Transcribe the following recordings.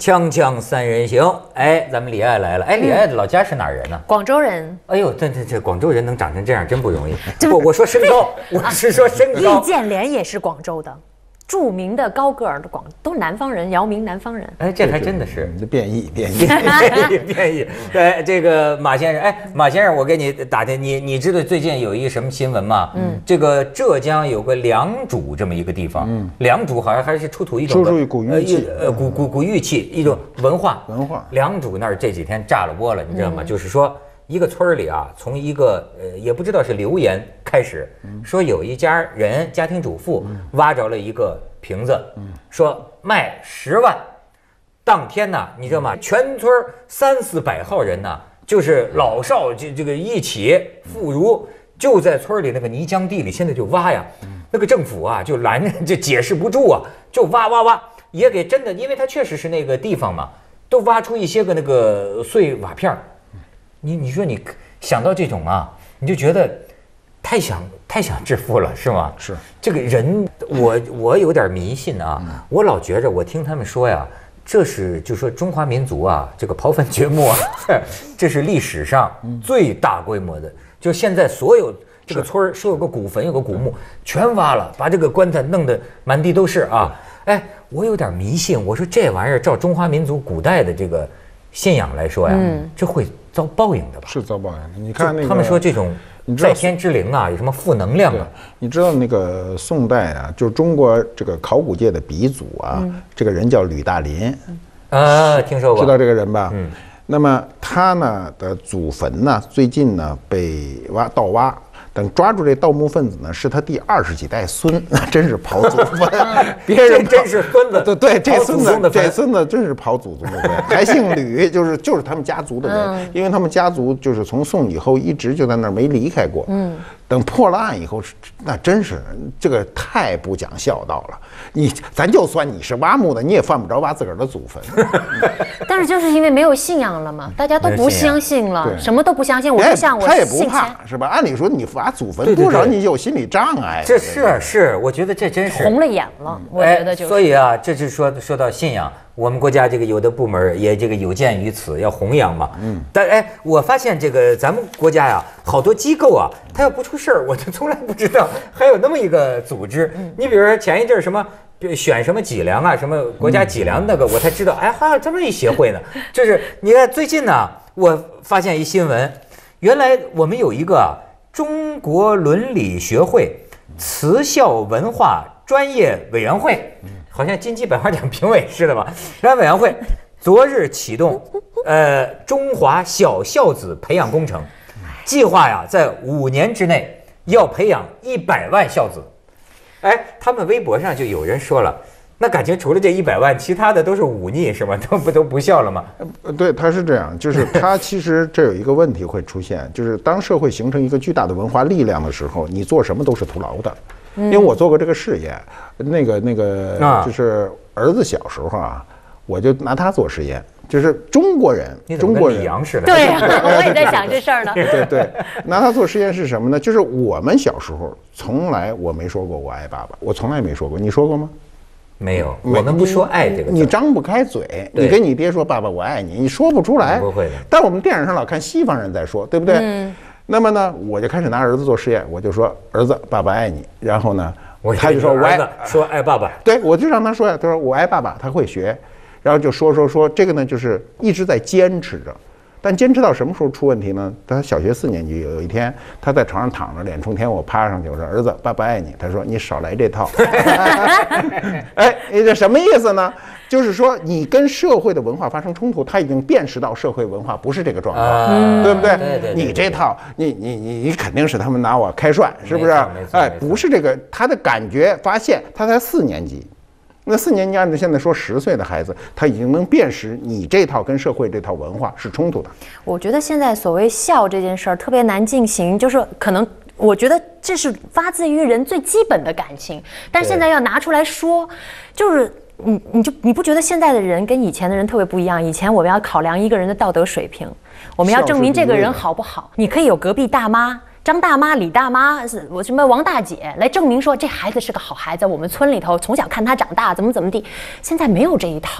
锵锵三人行，哎，咱们李艾来了。哎，李艾的老家是哪儿人呢？ 广州人。 哎呦，这广州人能长成这样真不容易。我说身高，我是说身高。 易建联也是广州的，著名的高个儿的都是南方人，姚明南方人。 哎，这还真的是变异。 变异。对，这个马先生，哎，马先生，我给你打听，你知道最近有一个什么新闻吗？这个浙江有个良渚这么一个地方，良渚好像还是出土一种古玉器， 古玉器一种文化。良渚那儿这几天炸了锅了，你知道吗？就是说一个村里啊，从一个也不知道是流言开始，说有一家人家庭主妇挖着了一个瓶子，说卖10万。当天呢，你知道吗？全村300-400号人呢，就是老少这个一起妇孺，就在村里那个泥浆地里，现在就挖呀。那个政府啊，就拦着，这解释不住啊，就挖，也给真的，因为它确实是那个地方嘛，都挖出一些个那个碎瓦片儿。你说你想到这种啊，你就觉得太想致富了，是吗？ 是这个人，我有点迷信啊，我老觉着，我听他们说呀。这是就说中华民族啊，这个刨坟掘墓啊，这是历史上最大规模的。就现在所有这个村儿说有个古坟有个古墓，全挖了，把这个棺材弄得满地都是啊。哎，我有点迷信，我说这玩意儿照中华民族古代的这个信仰来说呀，这会遭报应的吧？ 是遭报应的。你看那个， 他们说这种在天之灵啊，有什么负能量啊？ 你知道那个宋代啊，就是中国这个考古界的鼻祖啊，这个人叫吕大林， 听说过， 知道这个人吧？那么他呢的祖坟呢，最近呢被盗挖。等抓住这盗墓分子呢，是他第20几代孙，真是刨祖坟。别人真是孙子， 对，这孙子真是刨祖宗的坟，还姓吕，就是他们家族的人，因为他们家族就是从宋以后一直就在那儿没离开过。等破了案以后，那真是这个太不讲孝道了。咱就算你是挖墓的，你也犯不着挖自个儿的祖坟。 但是就是因为没有信仰了嘛，大家都不相信了，什么都不相信。我就像他也不怕是吧？按理说你挖祖坟，多少你就有心理障碍。 这是，我觉得这真是红了眼了。我觉得就是。 所以啊，这是说到信仰。我们国家这个有的部门也这个有鉴于此，要弘扬嘛。但我发现这个咱们国家呀，好多机构啊，它要不出事儿，我就从来不知道还有那么一个组织。你比如说前一阵什么选什么脊梁啊，什么国家脊梁那个，我才知道，哎，还有这么一协会呢。就是你看最近呢，我发现一新闻，原来我们有一个中国伦理学会慈孝文化专业委员会。好像金鸡百花奖评委似的吧？专业委员会昨日启动，中华小孝子培养工程计划呀，在5年之内要培养100万孝子。哎，他们微博上就有人说了，那感觉除了这100万，其他的都是忤逆，是吗？都不孝了吗？ 对，他是这样，就是他其实这有一个问题会出现，就是当社会形成一个巨大的文化力量的时候，你做什么都是徒劳的。因为我做过这个试验，那个就是儿子小时候啊，我就拿他做实验，就是中国人李阳似的。 对，我也在想这事儿呢。 对，拿他做实验是什么呢？就是我们小时候从来我没说过我爱爸爸，我从来没说过，你说过吗？ 没有，我们不说爱这个字， 你张不开嘴，你跟你爹说爸爸我爱你，你说不出来。 不会的。 但我们电影上老看西方人在说，对不对？那么呢，我就开始拿儿子做实验，我就说儿子，爸爸爱你。然后呢，他就说我爱， 说爱爸爸。 对，我就让他说呀，他说我爱爸爸，他会学，然后就说这个呢，就是一直在坚持着。但坚持到什么时候出问题呢？他小学4年级有一天，他在床上躺着，脸冲天，我趴上去，我说儿子，爸爸爱你。他说你少来这套。哎，这什么意思呢？就是说你跟社会的文化发生冲突，他已经辨识到社会文化不是这个状况，对不对？ 对， 你这套，你肯定是他们拿我开涮，是不是？哎，不是这个，他的感觉发现他才4年级。那4年级按照现在说10岁的孩子，他已经能辨识你这套跟社会这套文化是冲突的。 我觉得现在所谓孝这件事儿特别难进行，就是可能我觉得这是发自于人最基本的感情，但是现在要拿出来说，就是你不觉得现在的人跟以前的人特别不一样？以前我们要考量一个人的道德水平，我们要证明这个人好不好。你可以有隔壁大妈。张大妈、李大妈，我什么王大姐来证明说这孩子是个好孩子，我们村里头从小看他长大，怎么地。现在没有这一套，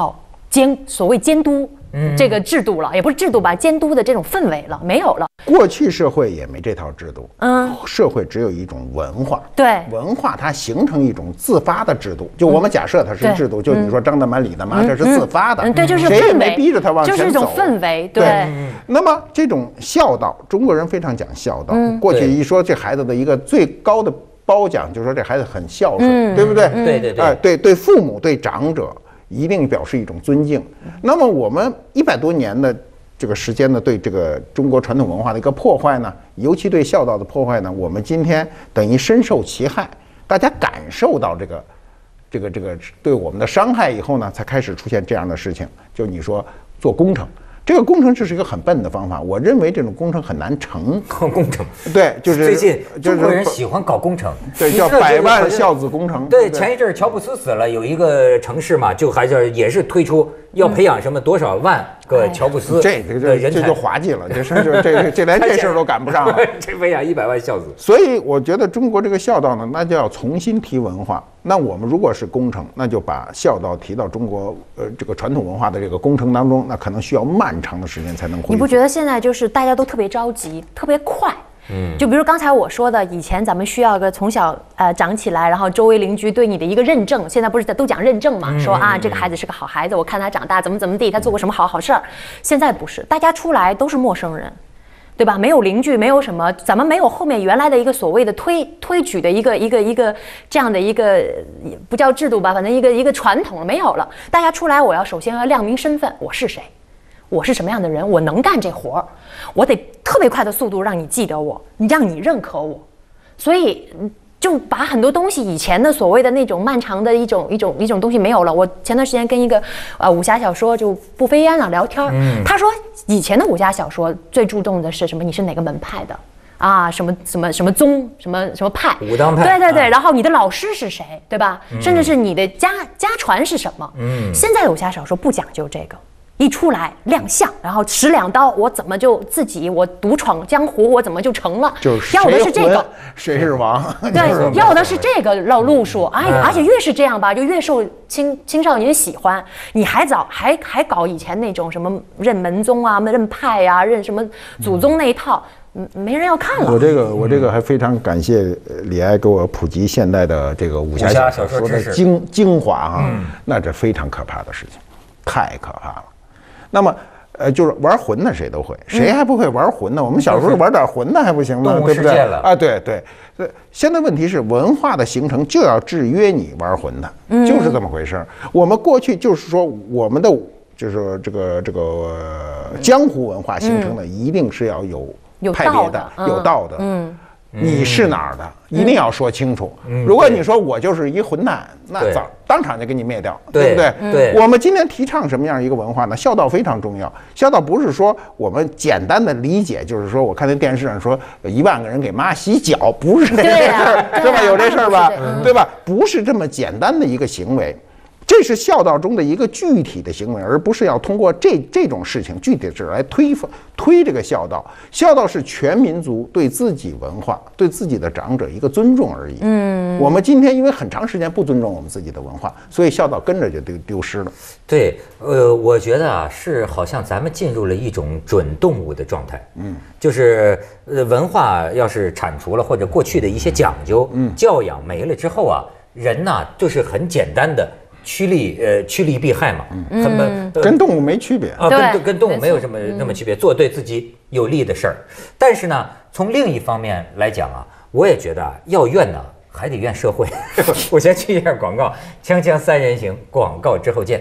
所谓监督这个制度了，也不是制度吧，监督的这种氛围了，没有了。 过去社会也没这套制度，社会只有一种文化， 对， 文化它形成一种自发的制度。就我们假设它是制度，就你说张大妈、李大妈，这是自发的， 对，就是谁也没逼着他往前走， 就是一种氛围，对。 那么这种孝道，中国人非常讲孝道。过去一说这孩子的一个最高的褒奖，就是说这孩子很孝顺，对不对？对父母对长者一定表示一种尊敬。那么我们100多年的这个时间呢，对这个中国传统文化的一个破坏呢，尤其对孝道的破坏呢，我们今天等于深受其害，大家感受到这个对我们的伤害以后呢，才开始出现这样的事情。就你说做工程。这个工程这是一个很笨的方法，我认为这种工程很难成。 搞工程， 对，就是最近中国人喜欢搞工程， 对，叫百万孝子工程。 对，前一阵乔布斯死了，有一个城市嘛，就还是也是推出要培养什么多少万个乔布斯， 这就滑稽了，这连这事儿都赶不上了。 这培养100万孝子， 所以我觉得中国这个孝道呢，那就要重新提文化。那我们如果是工程，那就把孝道提到中国这个传统文化的这个工程当中，那可能需要漫长的时间才能恢复。 你不觉得现在就是大家都特别着急，特别快？就比如刚才我说的，以前咱们需要个从小长起来，然后周围邻居对你的一个认证，现在不是都讲认证嘛？说啊这个孩子是个好孩子，我看他长大怎么地，他做过什么好事儿。现在不是，大家出来都是陌生人。对吧？没有邻居，没有什么，咱们没有后面原来的一个所谓的推举的一个这样的一个不叫制度吧，反正一个传统没有了。大家出来，我要首先要亮明身份，我是谁，我是什么样的人，我能干这活儿，我得特别快的速度让你记得我，让你认可我，所以。就把很多东西以前的所谓的那种漫长的一种东西没有了。我前段时间跟一个武侠小说就步飞烟聊天，他说以前的武侠小说最注重的是什么？你是哪个门派的啊？什么宗什么派？ 武当派。 对，然后你的老师是谁，对吧？甚至是你的家传是什么？现在的武侠小说不讲究这个。一出来亮相，然后持2刀，我怎么就我独闯江湖，我怎么就成了？ 就是要的是这个， 谁是王？ 对，要的是这个路数。而且越是这样吧，就越受青少年喜欢。你还搞以前那种什么认门宗啊、认派啊、认什么祖宗那一套，没人要看了。 我这个还非常感谢李艾给我普及现代的这个武侠小说的精华哈，那这非常可怕的事情，太可怕了。那么，就是玩魂的谁都会，谁还不会玩魂呢？我们小时候玩点魂的还不行吗？对不对？啊，对。现在问题是文化的形成就要制约你玩魂的，就是这么回事儿。我们过去就是说我们的就是这个江湖文化形成的一定是要有派别的，有道的。你是哪儿的，一定要说清楚。如果你说我就是一混蛋，那当场就给你灭掉，对不对？ 对。 我们今天提倡什么样一个文化呢？孝道非常重要。孝道不是说我们简单的理解，就是说我看那电视上说1万个人给妈洗脚，不是这事儿，对吧？有这事儿吧？对吧？不是这么简单的一个行为。这是孝道中的一个具体的行为，而不是要通过这种事情具体的事来推这个孝道。孝道是全民族对自己文化、对自己的长者一个尊重而已。我们今天因为很长时间不尊重我们自己的文化，所以孝道跟着就丢失了。 对，我觉得啊，是好像咱们进入了一种准动物的状态。就是文化要是铲除了或者过去的一些讲究、教养没了之后啊，人呐就是很简单的。趋利避害嘛， 跟动物没区别啊，跟动物没有什么那么区别，做对自己有利的事儿。但是呢，从另一方面来讲啊，我也觉得要怨呢，还得怨社会。我先去一下广告，锵锵三人行，广告之后见。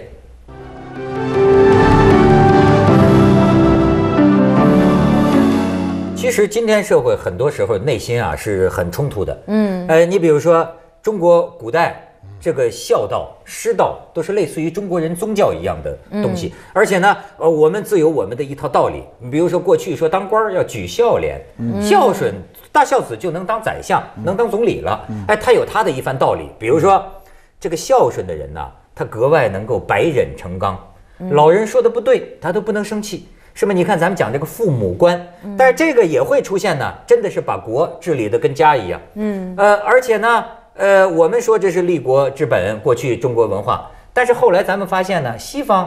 其实今天社会很多时候内心啊是很冲突的。你比如说中国古代。这个孝道、师道都是类似于中国人宗教一样的东西，而且呢，我们自有我们的一套道理。你比如说，过去说当官要举孝廉，孝顺大孝子就能当宰相，能当总理了。他有他的一番道理。比如说，这个孝顺的人呢，他格外能够百忍成钢，老人说的不对，他都不能生气。是吧？你看咱们讲这个父母官，但是这个也会出现呢，真的是把国治理的跟家一样。而且呢。我们说这是立国之本，过去中国文化，但是后来咱们发现呢，西方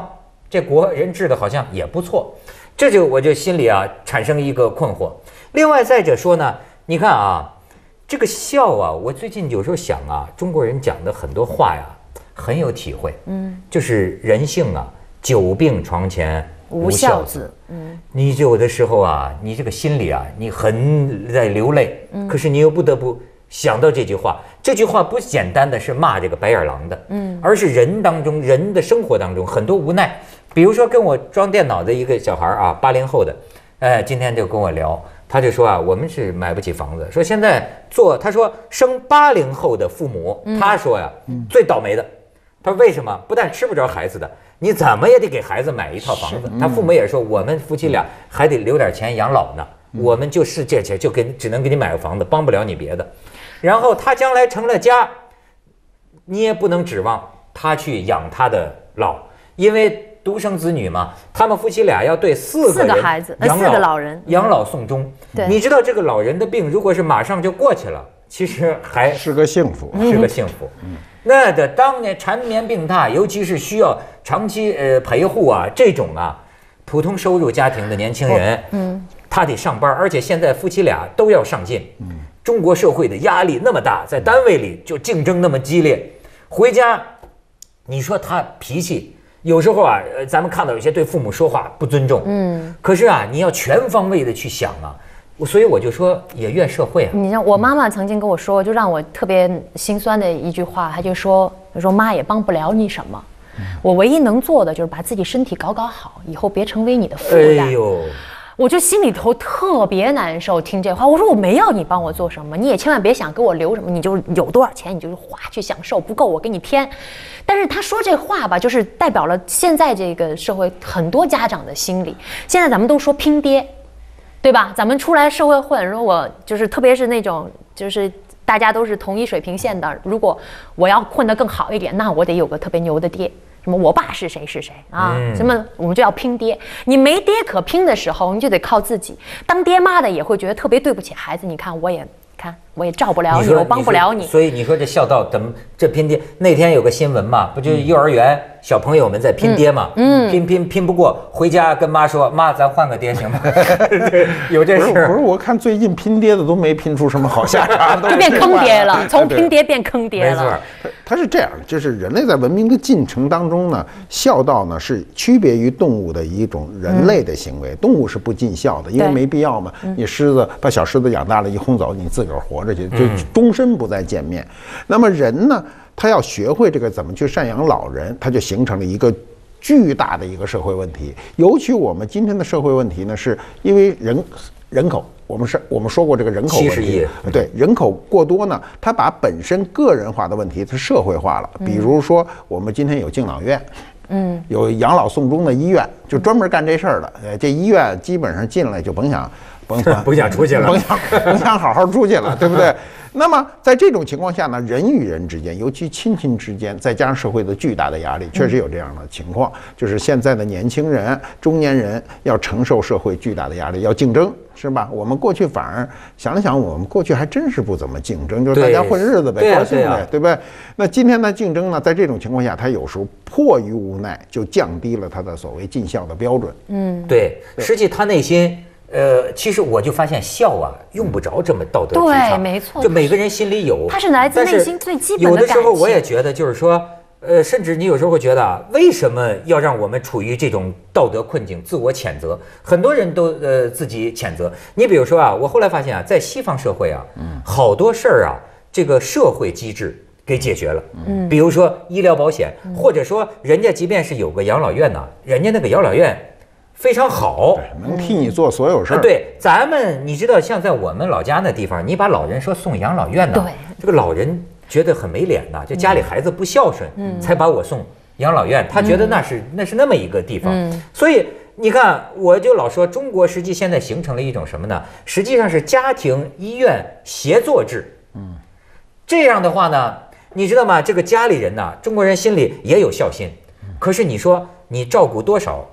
这国人治的好像也不错，这就我就心里啊产生一个困惑。另外再者说呢，你看啊，这个孝啊，我最近有时候想啊，中国人讲的很多话呀，很有体会。就是人性啊，久病床前无孝子。你有的时候啊，你这个心里啊，你很在流泪，可是你又不得不想到这句话。这句话不简单的是骂这个白眼狼的，而是人当中人的生活当中很多无奈。比如说跟我装电脑的一个小孩啊，80后的，今天就跟我聊，他就说啊，我们是买不起房子，说现在他说生80后的父母，他说呀，最倒霉的。他说为什么？不但吃不着孩子的，你怎么也得给孩子买一套房子。他父母也说，我们夫妻俩还得留点钱养老呢，我们就是这钱就只能给你买个房子，帮不了你别的。然后他将来成了家，你也不能指望他去养他的老，因为独生子女嘛，他们夫妻俩要对4个孩子、 4 个老人养老送终。你知道这个老人的病，如果是马上就过去了，其实还是个幸福， 是个幸福。那的当年缠绵病榻，尤其是需要长期陪护啊，这种啊，普通收入家庭的年轻人，他得上班，而且现在夫妻俩都要上进。中国社会的压力那么大，在单位里就竞争那么激烈，回家，你说他脾气有时候啊，咱们看到有些对父母说话不尊重，可是啊，你要全方位的去想啊，所以我就说也怨社会啊。 你像我妈妈曾经跟我说，就让我特别心酸的一句话，她就说妈也帮不了你什么，我唯一能做的就是把自己身体搞好，以后别成为你的负担。 哎呦。 我就心里头特别难受，听这话，我说我没要你帮我做什么，你也千万别想给我留什么，你就有多少钱你就是花去享受，不够我给你添。但是他说这话吧，就是代表了现在这个社会很多家长的心理。现在咱们都说拼爹，对吧？咱们出来社会混，如果就是特别是那种就是大家都是同一水平线的，如果我要混得更好一点，那我得有个特别牛的爹。什么我爸是谁啊？什么我们就要拼爹，你没爹可拼的时候，你就得靠自己。当爹妈的也会觉得特别对不起孩子，你看我也照不了你，我帮不了你。 所以你说这孝道怎么这拼爹？那天有个新闻嘛，不就是幼儿园小朋友们在拼爹嘛？拼不过，回家跟妈说，妈咱换个爹行吗？有这事儿？ 不是，我看最近拼爹的都没拼出什么好下场， 就变坑爹了，从拼爹变坑爹了。 没错， 它是这样，就是人类在文明的进程当中呢，孝道呢是区别于动物的一种人类的行为。动物是不尽孝的，因为没必要嘛。你把小狮子养大了一轰走，你自个儿活着去，就终身不再见面。那么人呢，他要学会这个怎么去赡养老人，他就形成了一个巨大的一个社会问题。尤其我们今天的社会问题呢，是因为人口，我们说过这个人口问题，70亿，对，人口过多呢，它把本身个人化的问题它社会化了。比如说，我们今天有敬老院，有养老送终的医院，就专门干这事儿的。这医院基本上进来就甭想出去了， 甭想好好出去了，对不对？那么在这种情况下呢，人与人之间，尤其亲之间，再加上社会的巨大的压力，确实有这样的情况，就是现在的年轻人、中年人要承受社会巨大的压力，要竞争，是吧？我们过去反而想了想，我们过去还真是不怎么竞争，就是大家混日子呗，高兴呗，对不对？那今天的竞争呢，在这种情况下，他有时候迫于无奈，就降低了他的所谓尽孝的标准。 对，实际他内心。其实我就发现孝啊，用不着这么道德提倡， 对，没错， 就每个人心里有， 它是来自内心最基本的感情。 有的时候我也觉得，就是说，甚至你有时候会觉得啊，为什么要让我们处于这种道德困境，自我谴责？很多人都自己谴责。你比如说啊，我后来发现啊，在西方社会啊，好多事儿啊，这个社会机制给解决了。比如说医疗保险，或者说人家即便是有个养老院呢，人家那个养老院非常好， 能替你做所有事儿。 对，咱们你知道，像在我们老家那地方，你把老人说送养老院呢，这个老人觉得很没脸呐，就家里孩子不孝顺，才把我送养老院，他觉得那是那么一个地方。所以你看，我就老说中国实际现在形成了一种什么呢？实际上是家庭医院协作制。这样的话呢，你知道吗？这个家里人呐，中国人心里也有孝心，可是你说你照顾多少？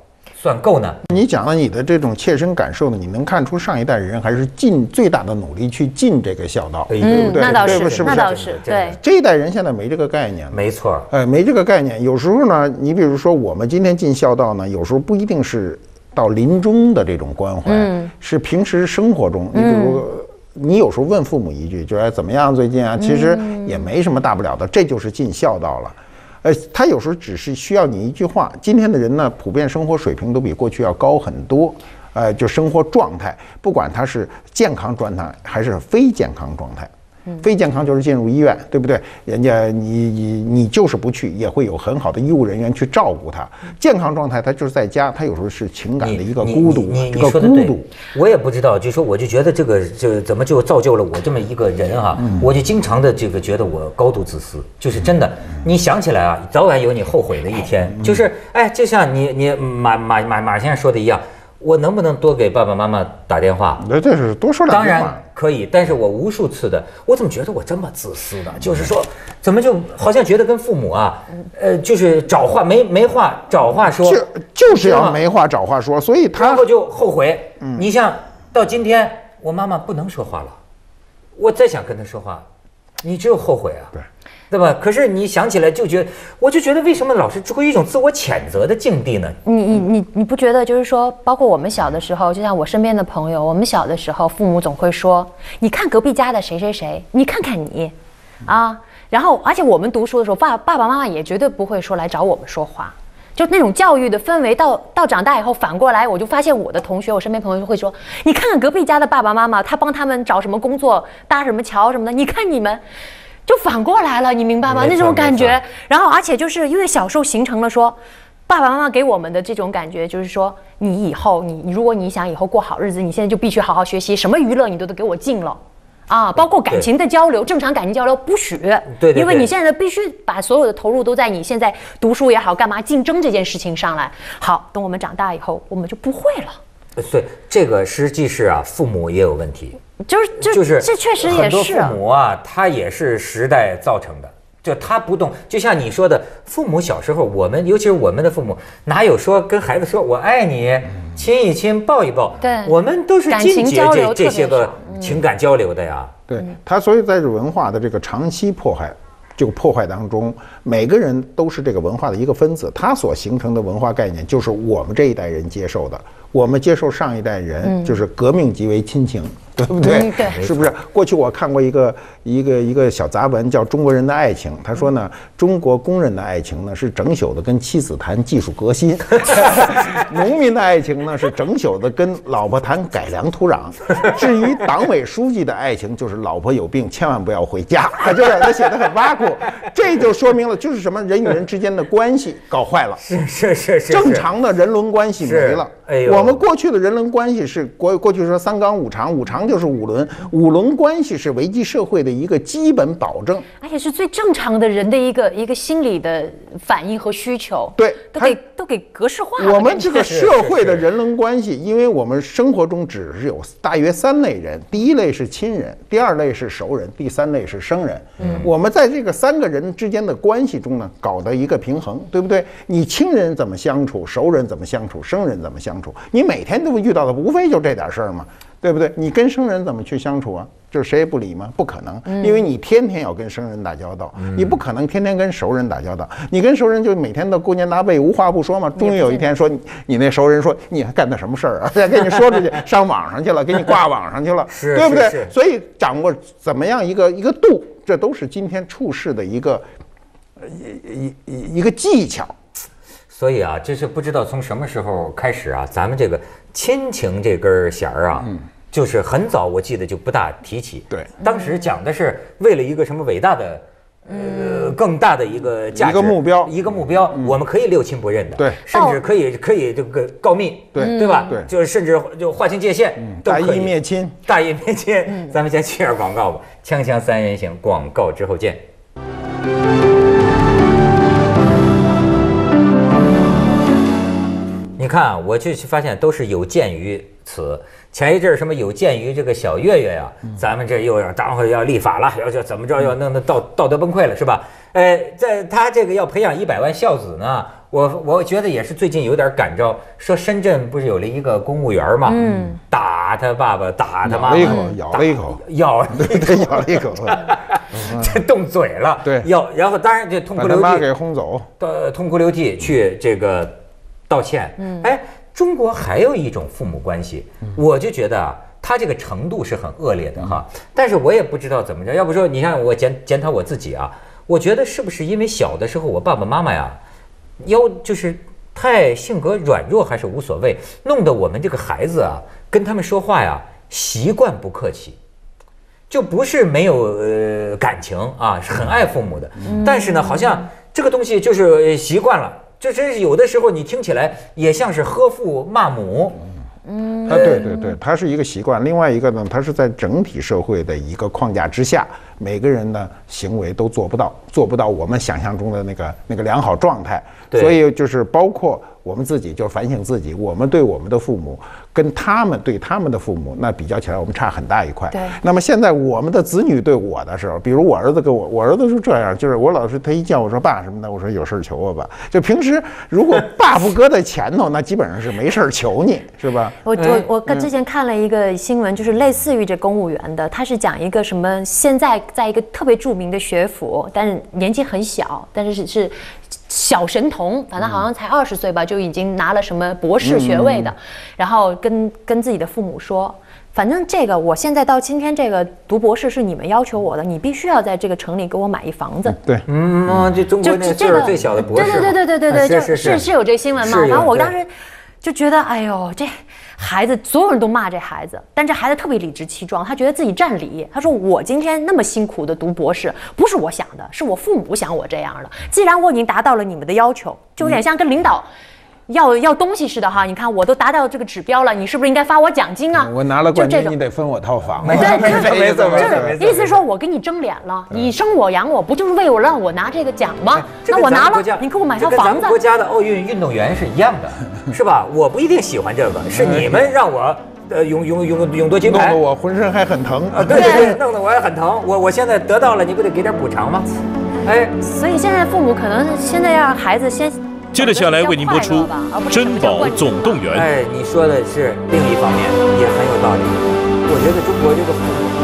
算够呢？ 你讲了你的这种切身感受呢，你能看出上一代人还是尽最大的努力去尽这个孝道，对不对？ 那倒是， 是不是？ 那倒是，对。 这一代人现在没这个概念了， 没错。 没这个概念。有时候呢，你比如说我们今天尽孝道呢，有时候不一定是到临终的这种关怀，是平时生活中，你比如。你有时候问父母一句，就是怎么样最近啊？其实也没什么大不了的，这就是尽孝道了。他有时候只是需要你一句话。今天的人呢，普遍生活水平都比过去要高很多，就生活状态，不管他是健康状态还是非健康状态。非健康就是进入医院，对不对？人家你就是不去，也会有很好的医务人员去照顾他。健康状态他就是在家，他有时候是情感的一个孤独，一个孤独。 我也不知道，就说我就觉得这个怎么就造就了我这么一个人啊？我就经常的这个觉得我高度自私，就是真的。你想起来啊，早晚有你后悔的一天。就是就像你马先生说的一样。我能不能多给爸爸妈妈打电话？ 这是多说两句话。 当然可以，但是我无数次的，我怎么觉得我这么自私呢？就是说，怎么就好像觉得跟父母啊，就是找话没话找话说， 就是要没话找话说，所以然后就后悔。你像到今天，我妈妈不能说话了，我再想跟她说话，你只有后悔啊。对吧？可是你想起来我就觉得为什么老是处于一种自我谴责的境地呢？ 你不觉得就是说，包括我们小的时候，就像我身边的朋友，我们小的时候，父母总会说，你看隔壁家的谁谁谁，你看看你，啊，然后而且我们读书的时候，爸爸妈妈也绝对不会说来找我们说话。就那种教育的氛围到长大以后，反过来我就发现我的同学，我身边朋友就会说，你看看隔壁家的爸爸妈妈，他帮他们找什么工作，搭什么桥什么的，你看你们。就反过来了，你明白吗？那种感觉。然后，而且就是因为小时候形成了说，爸爸妈妈给我们的这种感觉，就是说，你以后你如果你想以后过好日子，你现在就必须好好学习，什么娱乐你都得给我禁了，啊，包括感情的交流，正常感情交流不许。 对， 因为你现在必须把所有的投入都在你现在读书也好，干嘛竞争这件事情上来。好，等我们长大以后，我们就不会了。 对，这个实际是啊，父母也有问题。 就是这确实也是很多父母啊，他也是时代造成的，就他不动，就像你说的，父母小时候，尤其是我们的父母，哪有说跟孩子说我爱你，亲一亲，抱一抱？ 对， 我们都是禁绝这些个情感交流的呀。 对他，所以在这文化的这个长期破坏当中，每个人都是这个文化的一个分子，他所形成的文化概念就是我们这一代人接受的，我们接受上一代人就是革命即为亲情。对不对？是不是？过去我看过一个小杂文，叫《中国人的爱情》。他说呢，中国工人的爱情呢是整宿的跟妻子谈技术革新，农民的爱情呢是整宿的跟老婆谈改良土壤。至于党委书记的爱情，就是老婆有病千万不要回家。他写得很挖苦，这就说明了就是什么人与人之间的关系搞坏了， 是正常的人伦关系没了。我们过去的人伦关系是过去说三纲五常，五常就是五伦，五伦关系是维系社会的一个基本保证， 而且是最正常的人的一个心理的反应和需求。 对， 都给格式化了。 我们这个社会的人伦关系，因为我们生活中只是有大约3类人，第一类是亲人，第2类是熟人，第3类是生人。我们在这个3个人之间的关系中呢，搞的一个平衡，对不对？你亲人怎么相处，熟人怎么相处，生人怎么相处？你每天都会遇到的，无非就这点事儿嘛。对不对？你跟生人怎么去相处啊？就是谁也不理吗？不可能，因为你天天要跟生人打交道，你不可能天天跟熟人打交道。你跟熟人就每天都勾肩搭背，无话不说嘛。终于有一天说你那熟人说你还干的什么事儿啊？给你说出去，上网上去了，给你挂网上去了，对不对？所以掌握怎么样一个度，这都是今天处事的一个技巧。 所以啊，这是不知道从什么时候开始啊，咱们这个亲情这根弦儿啊，就是很早我记得就不大提起。 对， 当时讲的是为了一个什么伟大的，更大的一个价值、一个目标，我们可以六亲不认的， 对， 甚至可以这个告密，对吧？ 对， 就是甚至就划清界限， 大义灭亲， 大义灭亲。咱们先去点广告吧，锵锵三人行，广告之后见。你看啊，我就发现都是有鉴于此。前一阵什么有鉴于这个小岳岳呀，咱们这又要当会要立法了，要怎么着要弄得道德崩溃了是吧？在他这个要培养100万孝子呢， 我觉得也是最近有点感召，说深圳不是有了一个公务员嘛，打他爸爸，打他妈妈， 咬了一口， 对， 咬了一口， 这动嘴了， 对， 然后当然就痛哭流涕， 把他妈给轰走， 痛哭流涕去这个道歉。哎，中国还有一种父母关系，我就觉得啊，他这个程度是很恶劣的哈，但是我也不知道怎么着，要不说你看我检讨我自己啊，我觉得是不是因为小的时候我爸爸妈妈呀，就是太性格软弱还是无所谓，弄得我们这个孩子啊，跟他们说话呀习惯不客气，就不是没有感情啊，是很爱父母的，但是呢，好像这个东西就是习惯了，这真是有的时候你听起来也像是呵父骂母。 对，它是一个习惯。另外一个呢，它是在整体社会的一个框架之下，每个人的行为都做不到我们想象中的那个良好状态。所以就是包括我们自己，就反省自己，我们对我们的父母跟他们对他们的父母，那比较起来我们差很大一块。 对。 那么现在我们的子女对我的时候，比如我儿子跟我儿子是这样，就是我老是他一叫我说爸什么的，我说有事求我吧。就平时如果爸不搁在前头，那基本上是没事求你，是吧？ 我之前看了一个新闻，就是类似于这公务员的，他是讲一个什么，现在在一个特别著名的学府，但是年纪很小，但是是小神童，反正好像才20岁吧，就已经拿了什么博士学位的，然后跟自己的父母说，反正这个我现在到今天这个读博士是你们要求我的，你必须要在这个城里给我买一房子。 对， 这中国那岁数最小的博士， 对，是有这新闻吗？然后我当时就觉得，哎呦，这孩子所有人都骂这孩子，但这孩子特别理直气壮，他觉得自己占理。他说我今天那么辛苦的读博士，不是我想的，是我父母想我这样的。既然我已经达到了你们的要求，就有点像跟领导要东西似的哈。你看我都达到这个指标了，你是不是应该发我奖金啊？ 我拿了冠军，你得分我套房。 对，就是意思说我跟你争脸了，你生我养我，不就是为我让我拿这个奖吗？那我拿了，你给我买套房子。 跟咱们国家的奥运运动员是一样的，是吧？我不一定喜欢这个，是你们让我勇夺金牌， 弄得我浑身还很疼啊！对，弄得我还很疼。我现在得到了，你不得给点补偿吗？哎， 所以现在父母可能现在要让孩子先。 接着下来为您播出《珍宝总动员》。 哎，你说的是另一方面，也很有道理。我觉得中国这个父母